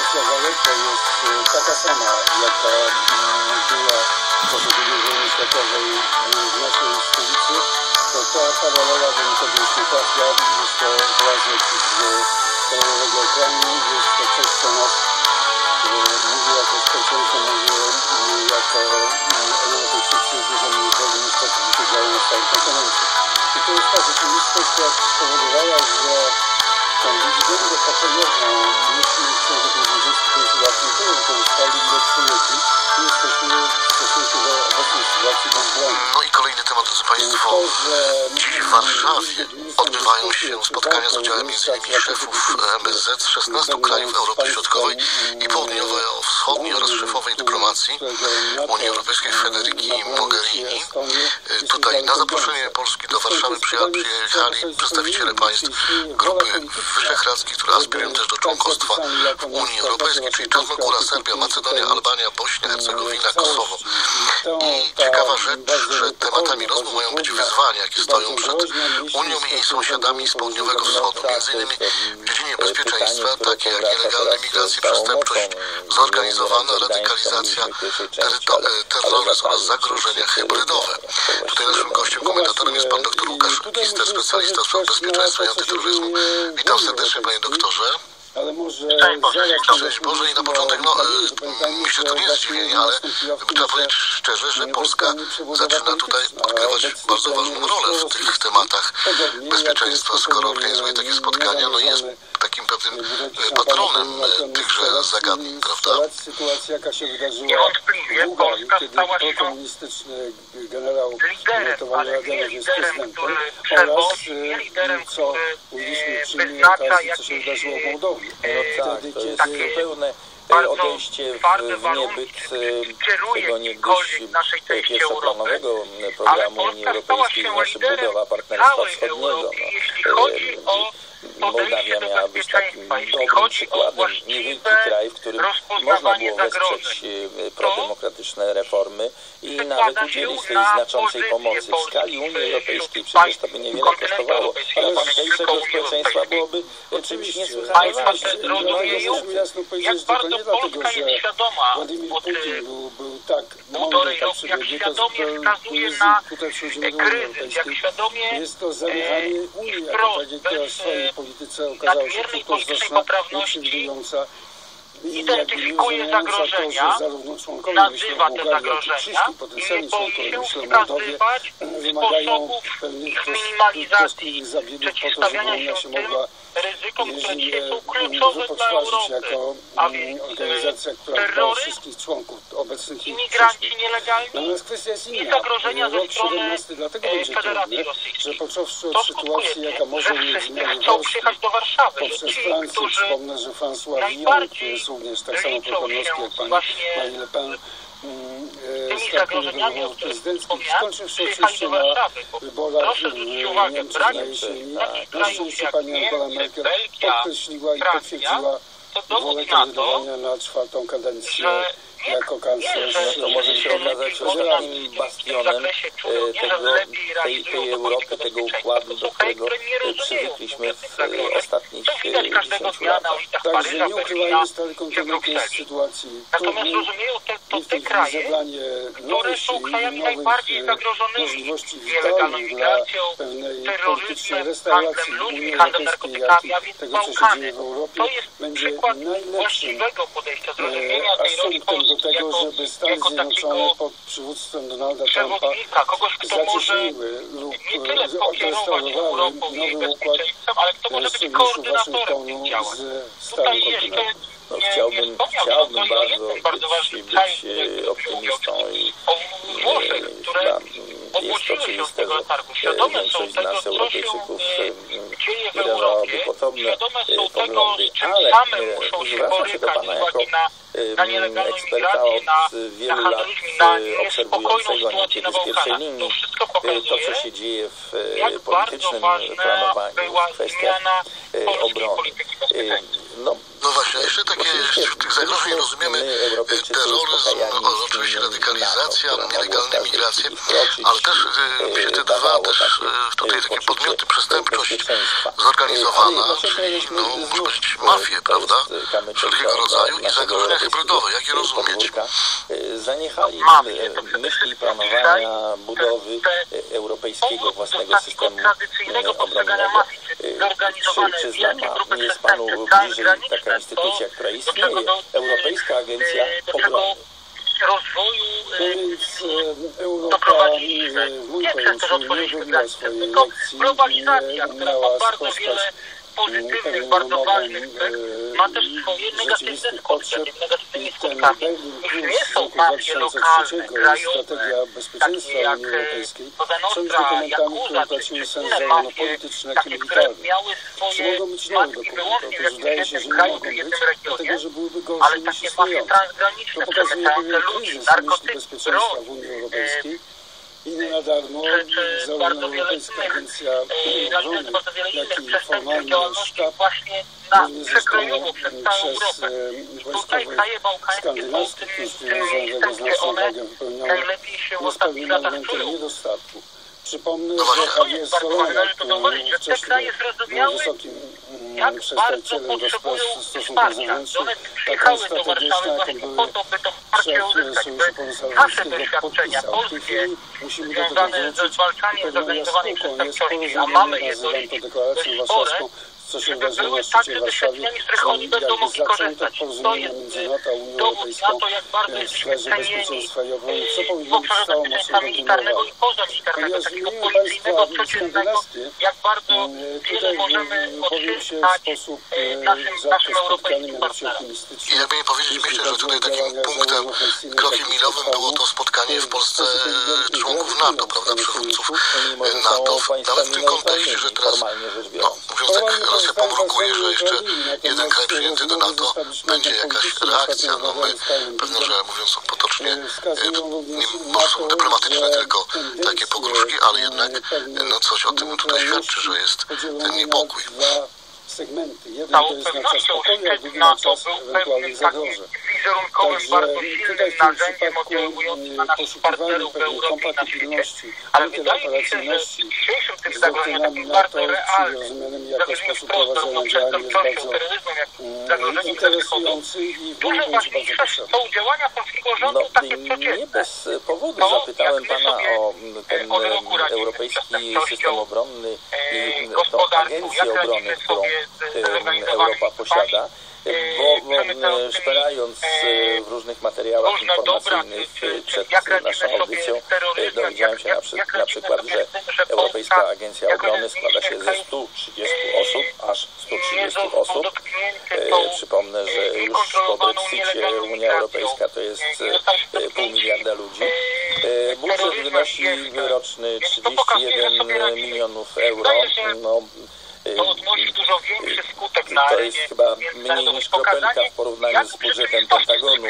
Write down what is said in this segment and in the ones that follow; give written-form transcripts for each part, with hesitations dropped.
Izraela to jest taka sama, jaka była w czasie II wojny światowej w naszej stolicy, to ta paralela do nikogo już nie trafia. Jest to obrazek z kolorowego ekranu, jest to coś, co nas mówi jako społeczeństwo, mówi jako Europejczycy, dużo mniej boli niż to, co by się działo na stałym kontynencie. I to jest ta rzeczywistość, która spowodowała, że tą dywidendę pokojową myśmy w ciągu tych 25 lat nie tyle wykorzystali, ile przyjęli i jesteśmy w stosunku do obecnej sytuacji bezbronni. No i kolejny temat, drodzy Państwo. Dziś w Warszawie odbywają się spotkania z udziałem m.in. szefów MSZ z 16 krajów Europy Środkowej i Południowo-Wschodniej oraz szefowej dyplomacji Unii Europejskiej Federiki Mogherini. Tutaj na zaproszenie Polski do Warszawy przyjechali przedstawiciele państw Grupy Wyszehradzkiej, które aspirują też do członkostwa w Unii Europejskiej, czyli Czarnogóra, Serbia, Macedonia, Albania, Bośnia, Hercegowina, Kosowo. I ciekawa rzecz, że tematami rozmów mają być wyzwania, jakie stoją przed Unią i jej sąsiadami z Południowego Wschodu, m.in. w dziedzinie bezpieczeństwa, takie jak nielegalne migracje, przestępczość zorganizowana, radykalizacja, terroryzm oraz zagrożenia hybrydowe. Tutaj naszym gościem, komentatorem jest pan dr Łukasz Kister, specjalista w spraw bezpieczeństwa i antyterroryzmu. Witam serdecznie, panie doktorze. Szczęść Boże i na początek, myślę, to nie jest zdziwienie, ale trzeba powiedzieć szczerze, że Polska zaczyna tutaj odgrywać bardzo ważną rolę w tych tematach bezpieczeństwa, skoro organizuje takie spotkania, no i jest takim pewnym patronem tychże zagadnień, prawda? Sytuacja, jaka się wydarzyła niewątpliwie Polska stała się generał liderem, ale liderem, który przewodzi, nie liderem, który wyznacza jakieś takie bardzo twarde warunki, kieruje jakiekolwiek naszej części Europy, ale Polska stała się liderem całej Europy, jeśli chodzi o podejście do bezpieczeństwa, jeśli chodzi o właściwe rozpoznawanie zagrożeń. Prodemokratyczne reformy i nawet udzielić tej znaczącej pomocy. W skali Unii Europejskiej przecież to by niewiele kosztowało, ale dzisiejszego społeczeństwa byłoby czymś niesłychanie Państwa ważnym. też rozumieją, jak bardzo Polska jest świadoma od półtorej roku, jak świadomie wskazuje na kryzys, jak świadomie i wprost, bez nadmiernej politycznej poprawności identyfikuje zagrożenia, nazywa te zagrożenia i nie boi się wskazywać sposobów ich minimalizacji, przeciwstawiania się tym ryzykom, które dzisiaj są kluczowe dla Europy, a więc terroryzm, imigranci nielegalni i zagrożenia ze strony Federacji Rosyjskiej. To skutkuje tym, że wszyscy chcą przyjechać do Warszawy i ci, którzy najbardziej liczą się właśnie tymi zagrożeniami, o których wspomniałem, przyjechali do Warszawy. Bo proszę zwrócić uwagę, brak takich krajów jak Niemcy, Belgia, Francja, to dowód na to, że jako kanclerz to może się okazać ostatnim bastionem tej Europy, tego układu, do którego przywykliśmy w ostatnich 10 latach. Także nie ukrywają stale kontynuacji sytuacji. Natomiast rozumieją to te kraje, które są krajami najbardziej zagrożonymi nielegalną migracją, terroryzmem, handlem ludźmi, handlem narkotykami, a więc Bałkany. To jest przykład właściwego podejścia, zrozumienia tej roli Polski jako takiego pod przywództwem Donalda Trumpa przewodnika, kogoś, kto może nie tyle pokierować Europą i jej bezpieczeństwem, ale kto może być koordynatorem tych działań. Tutaj jeszcze Chciałbym bardzo być optymistą i Włoszech, które obudziły się z tego letargu, świadome są tego, co się dzieje w Europie, świadome są tego, z czym same muszą się borykać z uwagi na nielegalną migrację, na handel ludźmi, na niespokojną sytuację na Bałkanach. To wszystko pokazuje, jak bardzo ważna była zmiana polskiej polityki bezpieczeństwa. No właśnie, jeszcze takie wśród tych zagrożeń rozumiemy terroryzm, oczywiście radykalizacja, nielegalne migracje, ale też te dwa też tutaj takie podmioty, przestępczość zorganizowana, czyli można powiedzieć mafię, prawda, wszelkiego rodzaju i zagrożenia hybrydowe, jak je rozumieć? Zaniechali myśli planowania budowy europejskiego własnego systemu obronnego. Czy znana jest Panu bliżej taka instytucja, która istnieje, Europejska Agencja Obrony? Rozwoju doprowadziliśmy, nie chcę też otworzyliśmy granice, tylko globalizacja, która ma bardzo wiele pozytywnych, bardzo ważnych cech, ma też swoje negatywne skutki. Negatywnymi skutkami już nie są mafie lokalne, krajowe, takie jak Cosa Nostra, Yakuza, czy inne mafie, takie, które miały swoje matki wyłącznie w jakimś jednym kraju, w jednym regionie, ale takie mafie transgraniczne, przemycające ludzi, narkotyki, broń, I nie na darmo zarówno Europejska Agencja Obrony, jak i formalny sztab przekrojowo przez całą Europę. Tutaj kraje bałkańskie są tymi miejscem, gdzie one najlepiej się w ostatnich latach czują. Niedostatku. Przypomnę, To że Javier Solana, należy to zauważyć, że te kraje zrozumiały, jak bardzo potrzebują wsparcia. One przyjechały do Warszawy właśnie po to, by to wsparcie uzyskać, by nasze doświadczenia polskie związane ze zwalczaniem zorganizowanej przestępczości, a mamy je dość spore, żeby były także doświadczeniami, z których oni będą mogli korzystać. To jest dowód na to, jak bardzo jesteśmy cenieni w obszarze bezpieczeństwa militarnego i pozamilitarnego, takiego policyjnego, codziennego, jak bardzo wiele możemy otrzymać naszym europejskim partnerom. I jakby mi powiedzieć, myślę, że tutaj takim punktem, krokiem milowym było to spotkanie w Polsce członków NATO, prawda, przywódców NATO, nawet w tym kontekście, że teraz, mówiąc tak, Rosja pomrukuje, że jeszcze jeden kraj przyjęty do NATO będzie jakaś reakcja. No my, pewnie, że mówiąc potocznie, nie są dyplomatyczne tylko takie pogróżki, ale jednak coś o tym tutaj świadczy, że jest ten niepokój. Całą pewnością szczyt NATO był pewnym takim wizerunkowym, bardzo silnym narzędziem oddziałującym na naszych partnerów w Europie i na świecie. Ale wydaje mi się, że dzisiejszym tym zagrożeniem takim bardzo realnym, zagrożeniem wprost zarówno przestępczością, terroryzmem, jak i zagrożeniem ze wschodu, dużo ważniejsze są działania polskiego rządu takie codzienne. Nie bez powodu zapytałem Pana o ten europejski system obronny i tą agencję obrony, którą Europa posiada, bo szperając w różnych materiałach informacyjnych przed naszą audycją dowiedziałem się na przykład, że Europejska Agencja Obrony składa się ze 130 osób, aż 130 osób. Przypomnę, że już po Brexicie Unia Europejska to jest 500 000 ludzi. Budżet wynosi roczny 31 milionów euro. To odnosi dużo większy skutek na to jest chyba mniej niż kropelka w porównaniu z budżetem Pentagonu,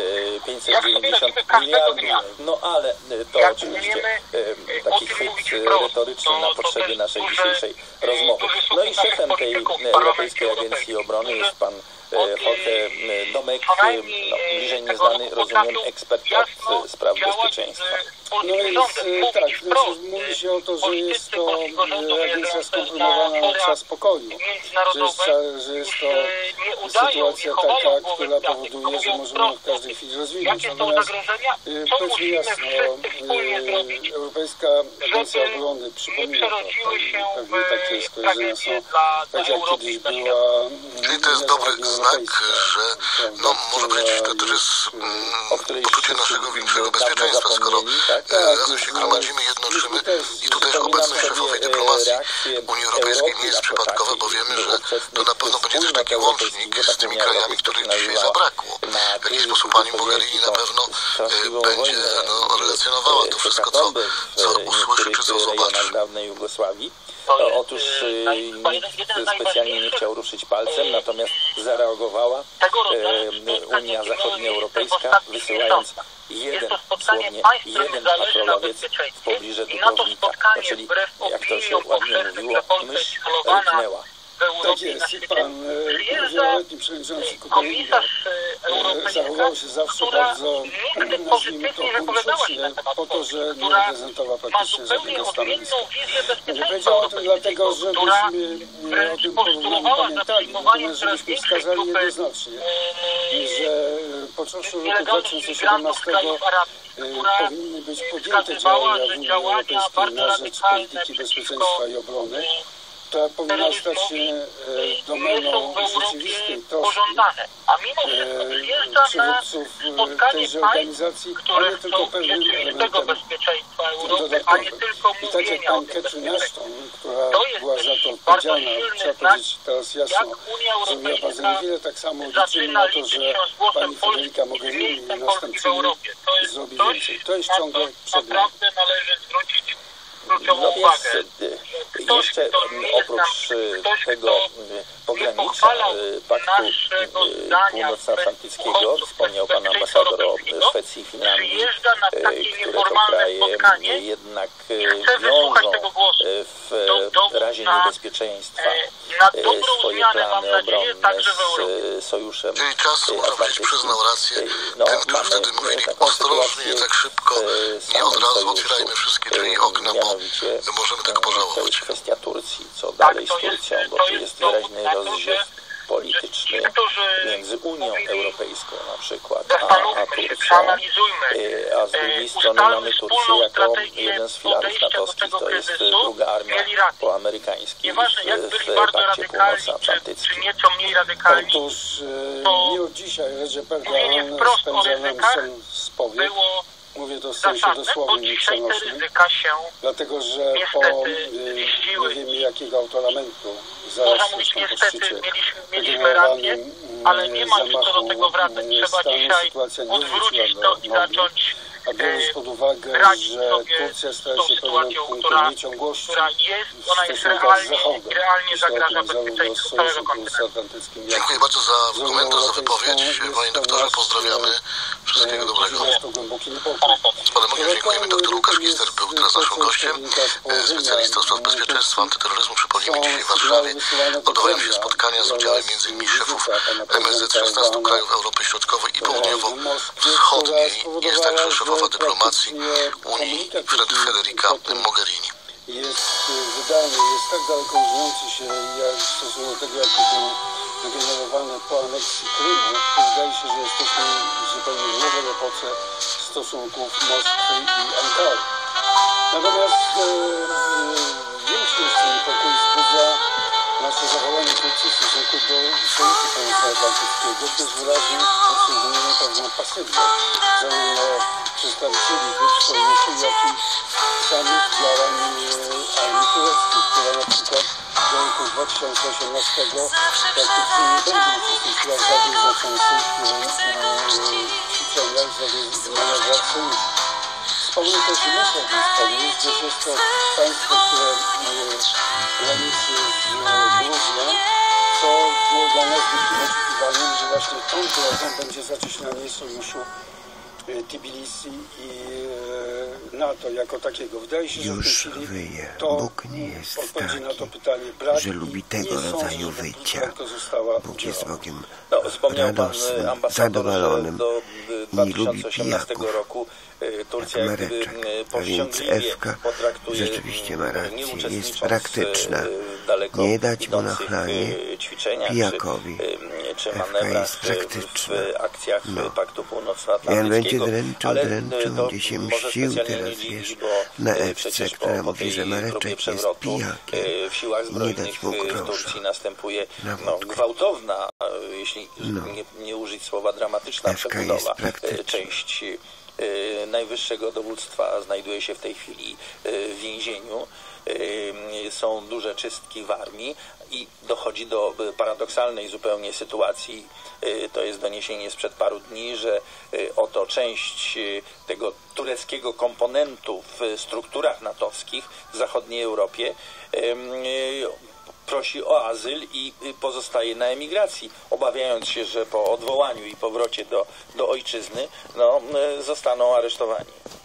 590 miliardów. No ale to oczywiście taki chwyt retoryczny na potrzeby naszej dzisiejszej rozmowy. No i szefem tej Europejskiej Agencji Obrony jest pan Jorge Domek, bliżej nieznany, rozumiem, ekspert od spraw bezpieczeństwa. No jest tak, mówi się o to, że jest to agencja skompromitowana na czas pokoju, że jest to sytuacja taka, która powoduje, że możemy w każdej chwili rozwinąć. Natomiast powiedzmy jasno, Europejska Agencja Obrony, przypomina to, pewnie takie skojarzenia są, tak jak kiedyś była... Czyli to jest dobry znak, że może powiedzieć, że to też jest poczucie naszego większego bezpieczeństwa, skoro razem się gromadzimy, jednoczymy i tu też obecność szefowej dyplomacji Unii Europejskiej nie jest przypadkowa, bo wiemy, że to na pewno będzie też taki łącznik z tymi krajami, których dzisiaj zabrakło. W jakiś sposób pani Mogherini na pewno będzie relacjonowała to wszystko, co usłyszy czy co zobaczy. Otóż specjalnie nie chciał ruszyć palcem, natomiast zareagowała Unia Zachodnioeuropejska, wysyłając jeden patrolowiec w pobliże Dubrovnika, czyli jak to się ładnie mówiło, mysz ryknęła. w Europie i na świecie, przyjeżdża komisarz europejska, która nigdy pozytywnie wypowiadała się na temat Polski, która ma zupełnie odmienną wizję bezpieczeństwa europejskiego, która wręcz postulowała za przyjmowaniem coraz większej grupy nielegalnych imigrantów z krajów arabskich, która wskazywała, że działania bardzo radykalne przeciwko terroryzmowi nie są w Europie pożądane. A mimo wszystko przyjeżdża na spotkanie państw, które chcą rzeczywistego bezpieczeństwa Europy, a nie tylko mówienia o tym bezpieczeństwie. To jest też bardzo silny znak, jak Unia Europejska zaczyna liczyć się z głosem Polski i z miejscem Polski w Europie. To jest coś, na co naprawdę należy zwrócić kluczową uwagę. Jeszcze oprócz tego pogranicza Paktu Północnoatlantyckiego wspomniał pan ambasador o Szwecji i Finlandii, które to kraje jednak wiążą w razie niebezpieczeństwa swoje plany obronne z Sojuszem Czyli czas, można powiedzieć, przyznał rację tym, którzy wtedy mówili ostrożnie, nie tak szybko, nie od razu otwierajmy wszystkie drzwi i okna, bo możemy tego pożałować. Kwestia Turcji, co dalej z Turcją, bo tu jest wyraźny rozgrzew polityczny między Unią Europejską na przykład a Turcją, a z drugiej strony mamy Turcję jako jeden z filarów natowskich, to jest druga armia poamerykańska w Pakcie Północnoatlantyckim. Nieco mniej radykalni, Otóż nie od dzisiaj Recep Erdoğan spędza nam spowiedź. Mówię to w sensie dosłownym i przenośnym, dlatego że po nie wiemy jakiego autoramentu zaraz po szczycie generalnym zamachu stanu sytuacja nie wróciła do normy, a biorąc pod uwagę, że Turcja staje się pewnym punktem nieciągłości w stosunkach z Zachodem, zarówno z Sojuszem Północnoatlantyckim, jak Dziękuję bardzo za komentarz, za wypowiedź. Panie doktorze, pozdrawiamy. Wszystkiego dobrego. Z panem dziękujemy. Dr Łukasz Gister był teraz naszym gościem, specjalista do spraw bezpieczeństwa, antyterroryzmu. Przypomnijmy, dzisiaj w Warszawie odbywają się spotkania z udziałem m.in. szefów MSZ 16 krajów Europy Środkowej i Południowo-Wschodniej. Jest także szefowa dyplomacji Unii Federica Mogherini. Jest wydany, jest tak daleko idący się jak w stosunku do tego, jaki był wygenerowany po aneksji Krymu, to wydaje się, że jesteśmy w zupełnie nowej epoce stosunków Moskwy i Ankary. Natomiast większy jeszcze niepokój wzbudza nasze zachowanie Turcji w stosunku do Sojuszu Północnoatlantyckiego, gdyż wyraźnie obserwujemy pewną pasywność zarówno przedstawicieli grup sojuszu, jak i samych działań armii tureckiej, która na przykład do roku 2018 praktycznie nie będzie uczestniczyła w żadnych znaczących ćwiczeniach manewracyjnych. Wspomnę też i muszę o tym wspomnieć, gdyż jest to państwo, które graniczy z Gruzją, co było dla nas wielkim oczekiwaniem, że właśnie tą drogą będzie zacieśnianie sojuszu Tbilisi i NATO jako takiego. Wydaje się, że w tej chwili to odpowiedzi na to pytanie brak, że lubi tego rodzaju wyjścia. Bóg jest Bogiem radosnym, zadowolonym, nie lubi pijaków. Turcja jak Mareczek, a więc Ewka rzeczywiście ma rację, jest praktyczna. Nie dać mu na chlanie pijakowi. Ewka jest praktyczna. No. Jan będzie dręczył, będzie się mścił teraz, wiesz, na Ewce, która mówi, że Mareczek jest pijakiem. Nie dać mu grosza. Gwałtowna, jeśli nie użyć słowa dramatyczna przebudowa. Część najwyższego dowództwa znajduje się w tej chwili w więzieniu. Są duże czystki w armii i dochodzi do paradoksalnej zupełnie sytuacji. To jest doniesienie sprzed paru dni, że oto część tego tureckiego komponentu w strukturach natowskich w zachodniej Europie prosi o azyl i pozostaje na emigracji, obawiając się, że po odwołaniu i powrocie do ojczyzny zostaną aresztowani.